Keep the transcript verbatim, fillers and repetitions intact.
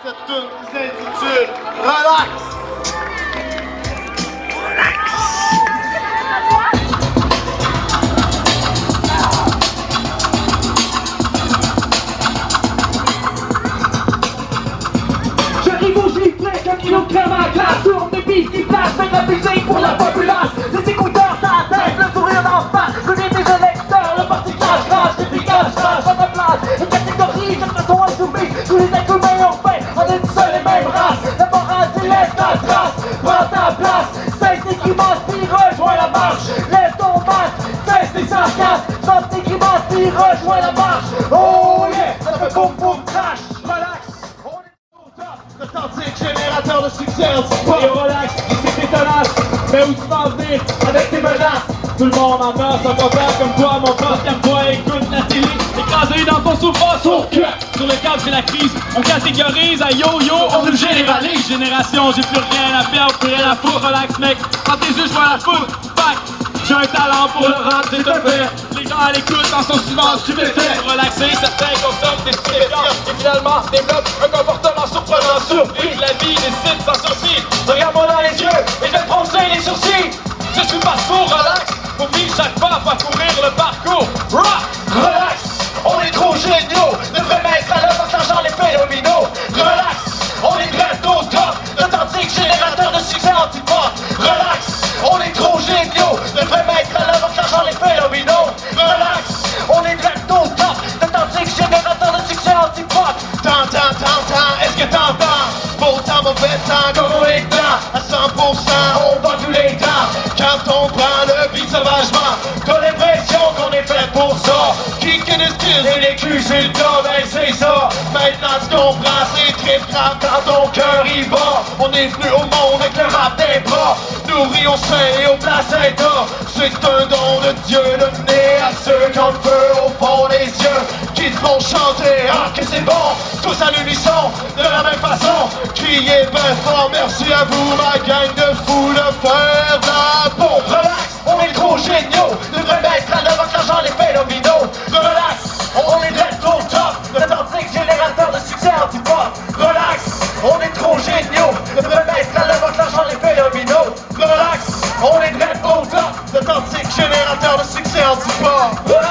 Cette tune s'intitule Relax. J'arrive au gifle, un kilo de crème à la glace. Tourne des pistes qui placent, fais de la musique pour la populace. Les écouteurs, ça tête, le sourire d'en face. Connais tes électeurs, le parti cache, crache, efficace, crache, pas de place. Les catégories, chaque façon à soumis. Tous les êtres humains ont fait, on est une seule et même race. La morale, c'est laisse ta trace, prends ta place. Cesse tes grimaces, puis rejoins la marche. Lève ton masque, cesse tes sarcasmes. Chante tes grimaces, puis rejoins la marche. Oh yeah, ça fait boum boum crash. Relax. L'authentique générateur de succès anti-pop. Et relax, c'est détonnace. Mais où tu vas en venir avec tes menaces? Tout le monde en meurt, sans faire comme toi, mon pote, comme toi, écoute la télé. Écrasé dans ton sofa, sur que sur le cadre, c'est la crise. On catégorise à yo-yo, on nous généralise. Génération, j'ai plus rien à perdre, plus rien à foutre. Relax, mec, prends tes yeux, je vois la foule. Fac, j'ai un talent pour le rap, c'est un fait. Les gens à l'écoute en sont souvent stupéfaits. Relaxés, certains consomment des stupéfiants. Et finalement, développent un comportement surprenant, surpris. La vie décide sans surprise. Regarde-moi dans les yeux et je vais te froncer les sourcils. Je suis parcours, relax. Faut vivre chaque pas, parcourir le parcours. Rock, relax. On est trop géniaux. Devrait mettre à l'œuvre en changeant les phénoménaux. Relax. On est très au top. Authentique générateur de succès anti-pop. Relax. On est trop géniaux. Devrait mettre à l'œuvre en changeant les phénoménaux. Relax. On est très au top. Authentique générateur de succès anti-pop. T'entends, t'entends, est-ce que t'entends? Beau temps, mauvais temps, comme on est dedans. À cent pour cent, on bat tous les temps. Quand on prend le beat sauvagement, t'as l'impression qu'on est fait pour ça. Kick and skills et les culs sur le dos, ben c'est ça. Maintenant tu comprends, c'est très grave quand ton cœur y bat. On est venu au monde avec le rap des bras. Nourris au sein et au placenta. C'est un don de Dieu donné à ceux qui ont le feu au fond des yeux. Qui te font chanter, ah que c'est bon. Tous à l'unisson, de la même façon. Criez ben fort, merci à vous ma gang de fous de faire de la pompe. Relax, on est trop géniaux. Devrait mettre à l'œuvre en changeant les phénoménaux. Relax, on est très au top. L'authentique générateur de succès anti-pop. Relax, on est trop géniaux. Devrait mettre à l'œuvre en changeant les phénoménaux. Relax, on est très au top. L'authentique générateur de succès anti-pop.